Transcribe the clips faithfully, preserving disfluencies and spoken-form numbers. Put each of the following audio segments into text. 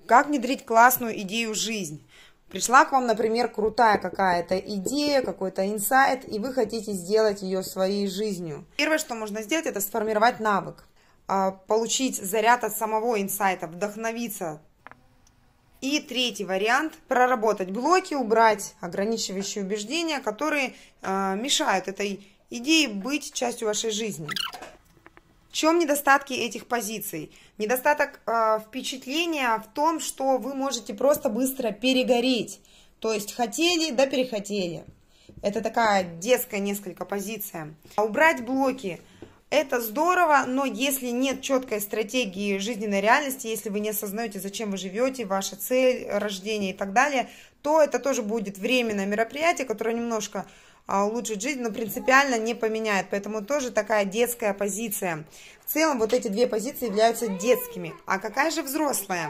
Как внедрить классную идею в жизнь? Пришла к вам, например, крутая какая-то идея, какой-то инсайт, и вы хотите сделать ее своей жизнью. Первое, что можно сделать, это сформировать навык, получить заряд от самого инсайта, вдохновиться. И третий вариант – проработать блоки, убрать ограничивающие убеждения, которые мешают этой идее быть частью вашей жизни. В чем недостатки этих позиций? Недостаток э, впечатления в том, что вы можете просто быстро перегореть. То есть хотели, да перехотели. Это такая детская несколько позиция. А убрать блоки – это здорово, но если нет четкой стратегии жизненной реальности, если вы не осознаете, зачем вы живете, ваша цель рождения и так далее, то это тоже будет временное мероприятие, которое немножко улучшит жизнь, но принципиально не поменяет. Поэтому тоже такая детская позиция. В целом вот эти две позиции являются детскими. А какая же взрослая?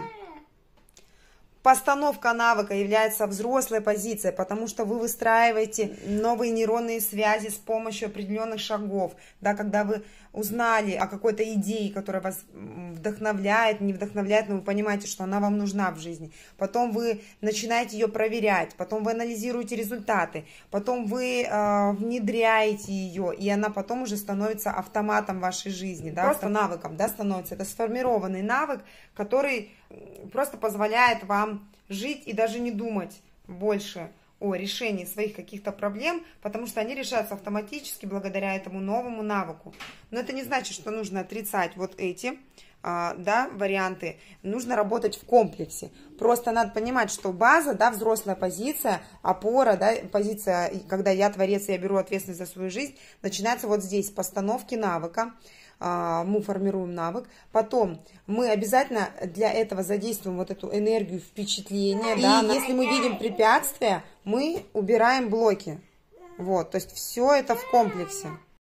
Постановка навыка является взрослой позицией, потому что вы выстраиваете новые нейронные связи с помощью определенных шагов. Да, когда вы узнали о какой-то идее, которая вас вдохновляет, не вдохновляет, но вы понимаете, что она вам нужна в жизни. Потом вы начинаете ее проверять, потом вы анализируете результаты, потом вы э, внедряете ее, и она потом уже становится автоматом вашей жизни, да, просто навыком, да, становится. Это сформированный навык, который просто позволяет вам жить и даже не думать больше о решении своих каких-то проблем, потому что они решаются автоматически благодаря этому новому навыку. Но это не значит, что нужно отрицать вот эти да, варианты. Нужно работать в комплексе. Просто надо понимать, что база, да, взрослая позиция, опора, да, позиция, когда я творец, я беру ответственность за свою жизнь, начинается вот здесь, с постановки навыка. Мы формируем навык, потом мы обязательно для этого задействуем вот эту энергию впечатления, и да, если мы видим препятствия, мы убираем блоки, вот, то есть все это в комплексе.